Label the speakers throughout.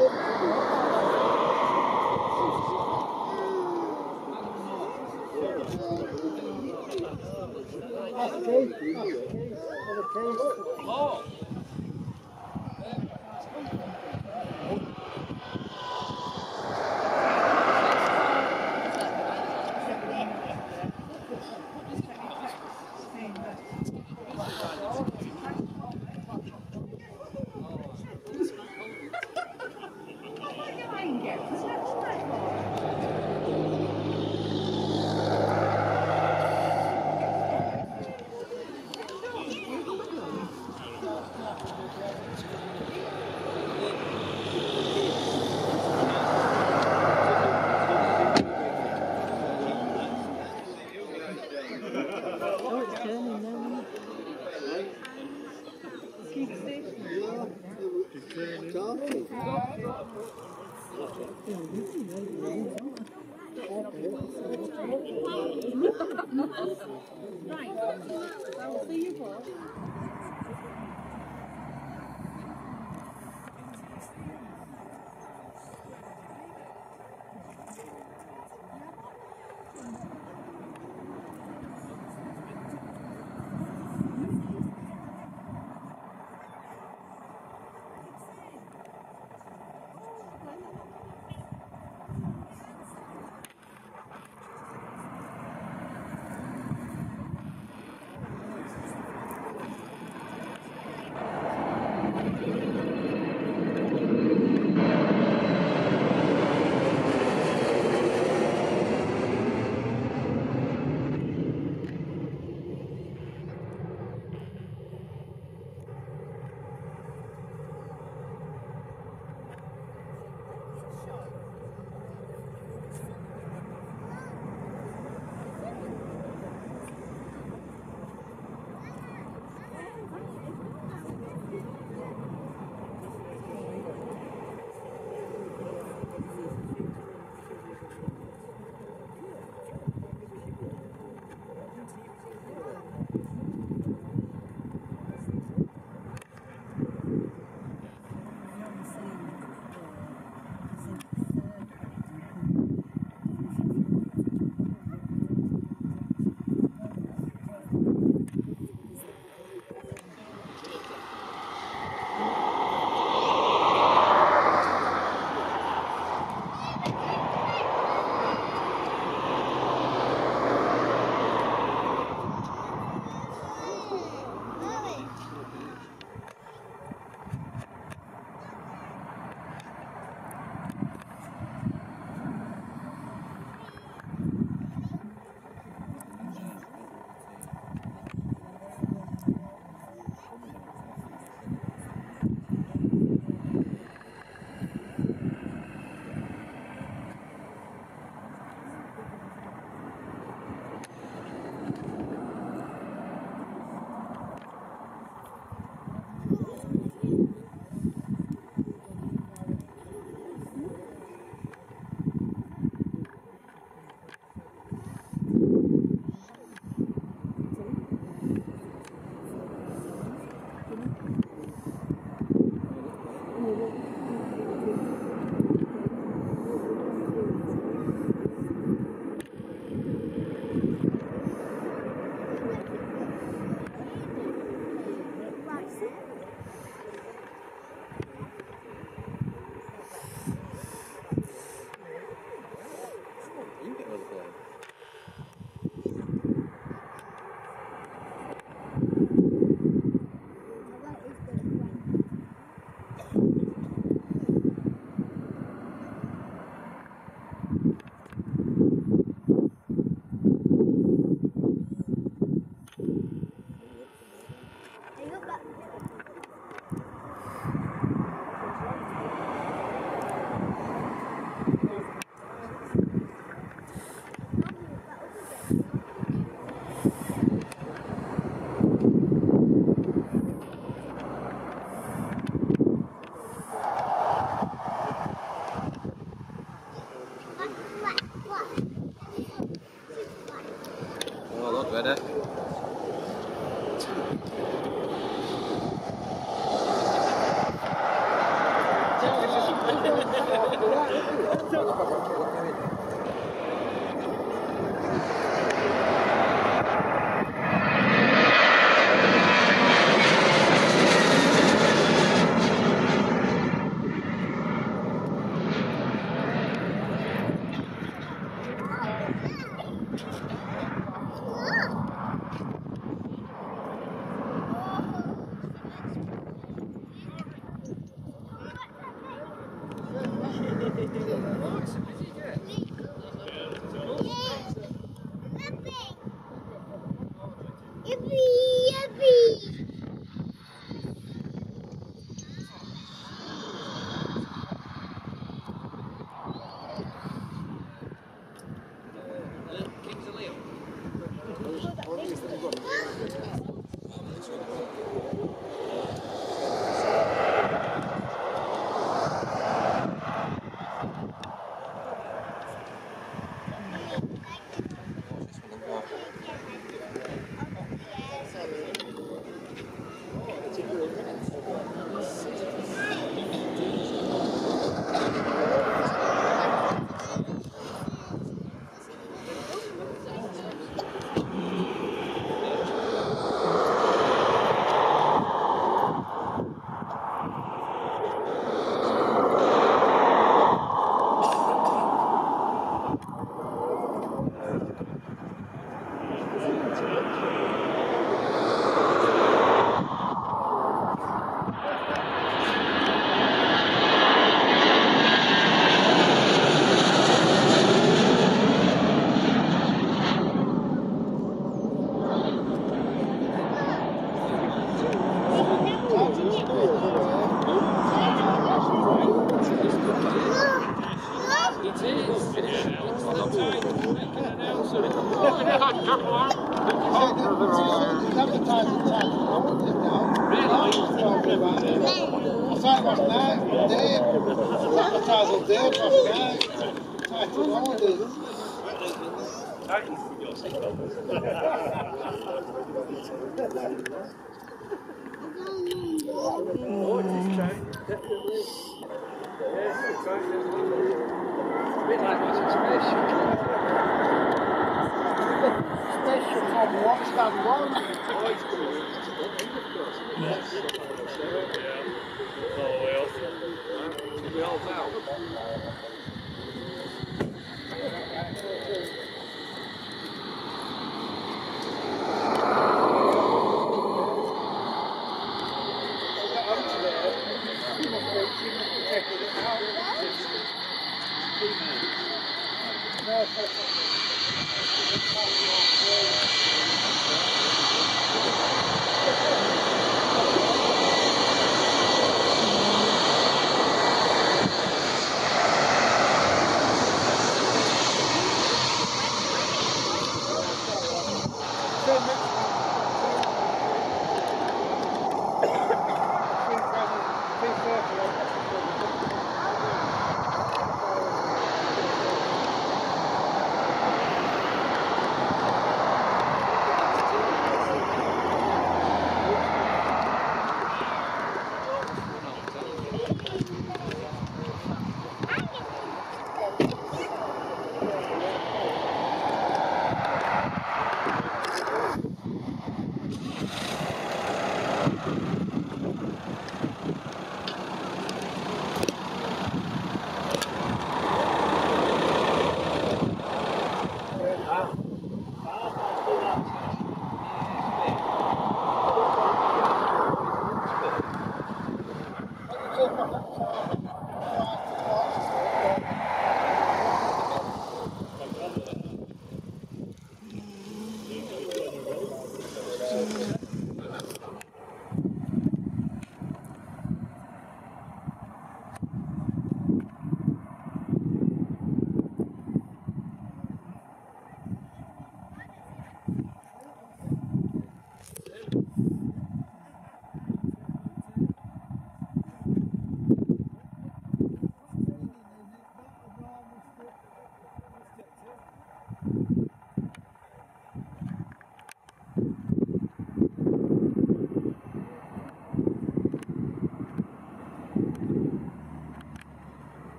Speaker 1: Right, I'll see you both.
Speaker 2: Oh, look, ready?
Speaker 3: This is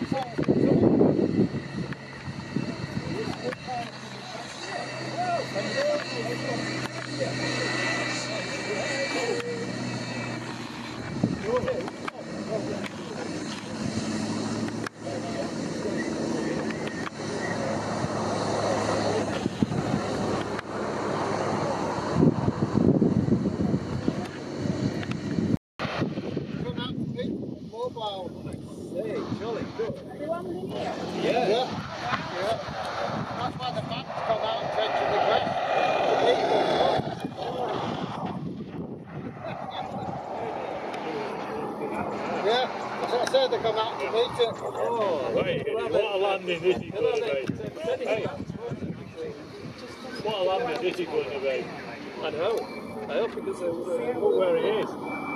Speaker 2: They come out to meet it.
Speaker 3: Oh, right. What a landing this is going to be. Hey. What a landing this is going to be.
Speaker 4: I know. I hope because
Speaker 3: look where it is.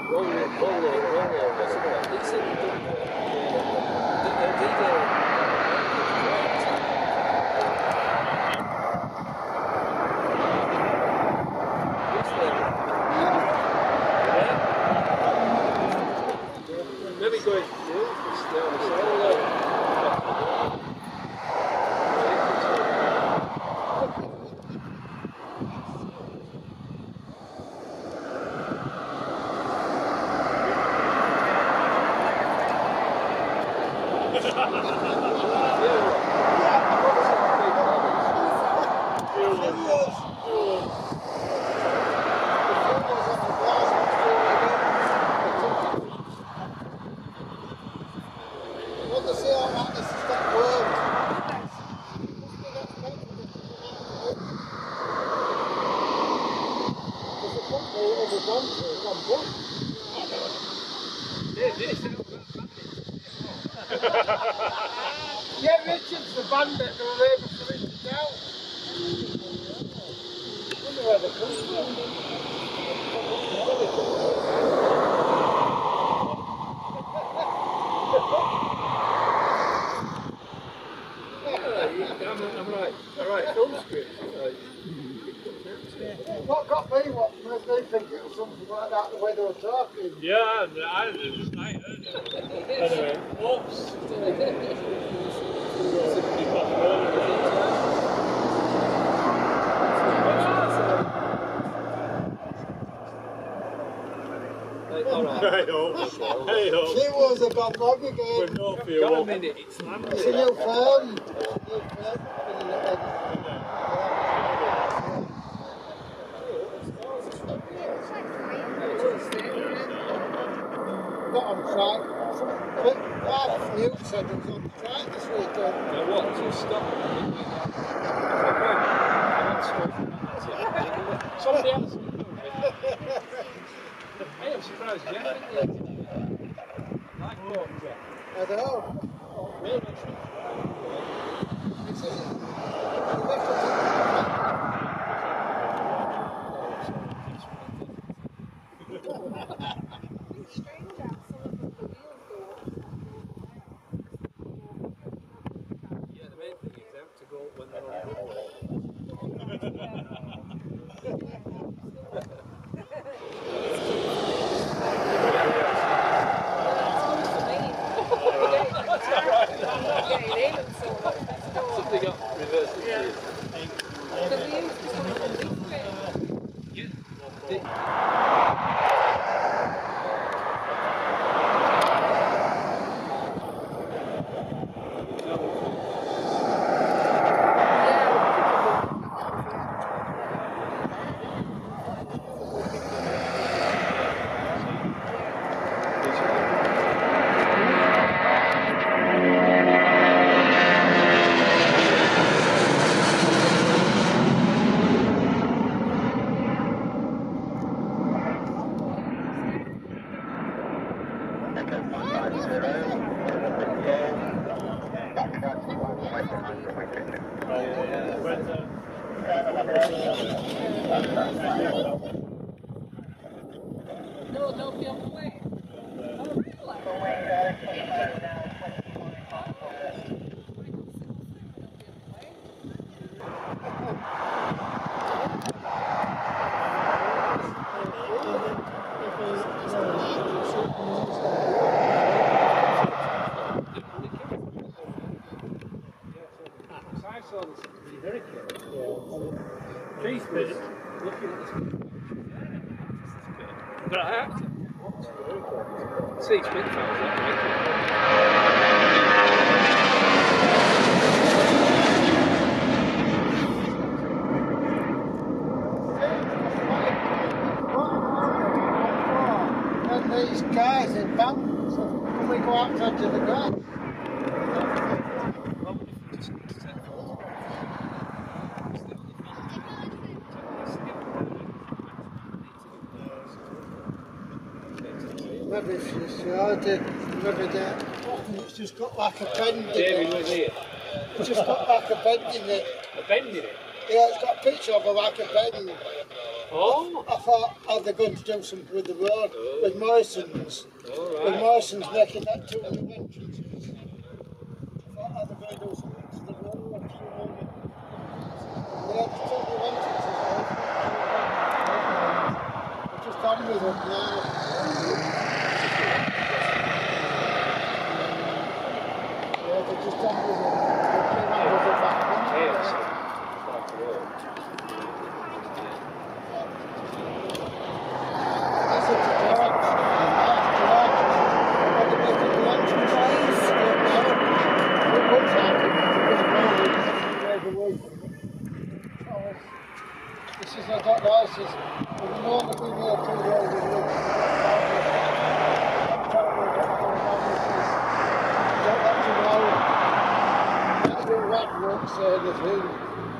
Speaker 4: Maybe going
Speaker 2: Yeah, Richard's the bandit that were able to reach it down. I wonder where they come
Speaker 4: I'm right. All right, film script.
Speaker 2: What got me, what made me think it was something like that, the way they were talking.
Speaker 3: Yeah, I heard it. Anyway, oops.
Speaker 4: Alright.
Speaker 2: She was a gone wrong again.
Speaker 3: With no fear.
Speaker 4: Got a minute, it's landed.
Speaker 2: It's a new phone. Not on track. But Newt said it was on track this weekend.
Speaker 4: Now what? So stop. Somebody else. I am surprised, Jeff. Like what, Jeff?
Speaker 2: I don't know.
Speaker 4: Really? Yeah, the main thing is they have to go when they're something got reversed. Yeah.
Speaker 1: No, don't be on the way.
Speaker 3: These bits.
Speaker 4: Looking at this.
Speaker 3: But I have to. See, Spitfires,
Speaker 2: And these guys in bands, when we go out to the ground. Maybe if you started, maybe that. It's just got like a bend in
Speaker 3: David
Speaker 2: it.
Speaker 3: was here.
Speaker 2: It's just got like a bend in it.
Speaker 3: A bend in it?
Speaker 2: Yeah, it's got a picture of it like a bend.
Speaker 3: Oh!
Speaker 2: I thought, are they going to do something with the road? With Morrison's.
Speaker 3: All
Speaker 2: With
Speaker 3: right.
Speaker 2: Morrison's making that two new entrances. I thought, are they going to do something to the road? Yeah, the two new entrances. We're just on with them now. Yeah, they're just on with them. They're on with them back. That's it, George. What they're making the entrances. It looks like it. This is, I don't know, this is, we've known that we've here 2 years with Leeds. Don't let you know. That will rat won't say anything.